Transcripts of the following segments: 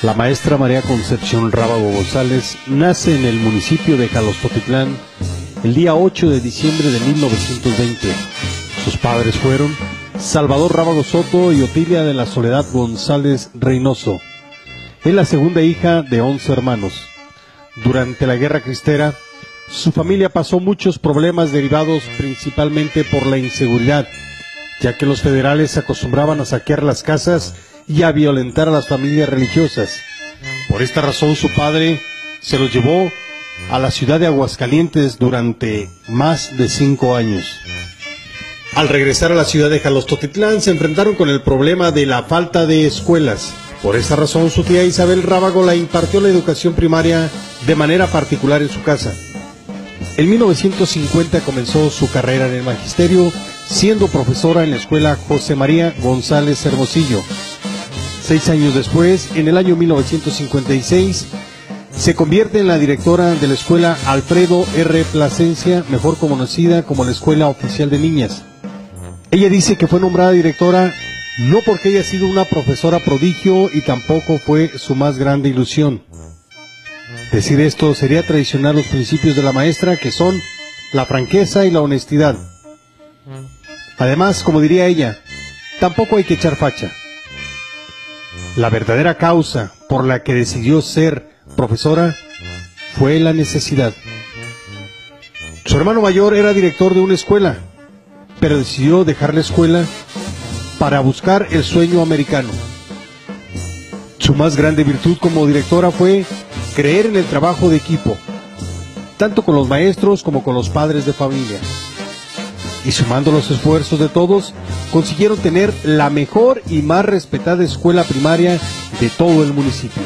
La maestra María Concepción Rábago González nace en el municipio de Jalostotitlán el día 8 de diciembre de 1920. Sus padres fueron Salvador Rábago Soto y Otilia de la Soledad González Reynoso. Es la segunda hija de 11 hermanos. Durante la Guerra Cristera, su familia pasó muchos problemas derivados principalmente por la inseguridad, ya que los federales se acostumbraban a saquear las casas y a violentar a las familias religiosas. Por esta razón su padre se los llevó a la ciudad de Aguascalientes durante más de 5 años. Al regresar a la ciudad de Jalostotitlán se enfrentaron con el problema de la falta de escuelas. Por esta razón su tía Isabel Rábago la impartió la educación primaria de manera particular en su casa. En 1950 comenzó su carrera en el magisterio, siendo profesora en la escuela José María González Hermosillo. 6 años después, en el año 1956, se convierte en la directora de la escuela Alfredo R. Plasencia, mejor conocida como la Escuela Oficial de Niñas. Ella dice que fue nombrada directora no porque haya sido una profesora prodigio y tampoco fue su más grande ilusión. Decir esto sería traicionar los principios de la maestra, que son la franqueza y la honestidad. Además, como diría ella, tampoco hay que echar facha. La verdadera causa por la que decidió ser profesora fue la necesidad. Su hermano mayor era director de una escuela, pero decidió dejar la escuela para buscar el sueño americano. Su más grande virtud como directora fue creer en el trabajo de equipo, tanto con los maestros como con los padres de familia. Y sumando los esfuerzos de todos, consiguieron tener la mejor y más respetada escuela primaria de todo el municipio.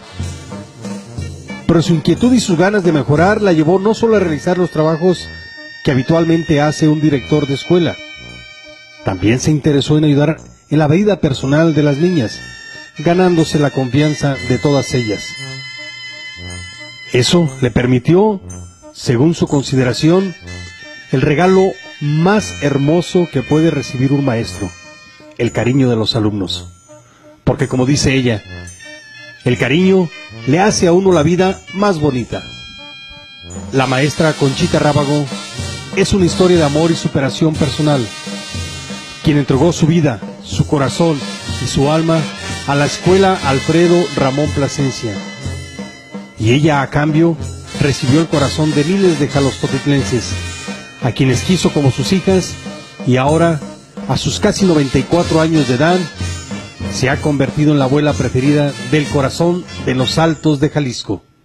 Pero su inquietud y sus ganas de mejorar la llevó no solo a realizar los trabajos que habitualmente hace un director de escuela, también se interesó en ayudar en la vida personal de las niñas, ganándose la confianza de todas ellas. Eso le permitió, según su consideración, el regalo más hermoso que puede recibir un maestro: el cariño de los alumnos. Porque, como dice ella, el cariño le hace a uno la vida más bonita. La maestra Conchita Rábago es una historia de amor y superación personal, quien entregó su vida, su corazón y su alma a la escuela Alfredo Ramón Plasencia. Y ella, a cambio, recibió el corazón de miles de jalostotitlenses, a quienes quiso como sus hijas, y ahora, a sus casi 94 años de edad, se ha convertido en la abuela preferida del corazón de los Altos de Jalisco.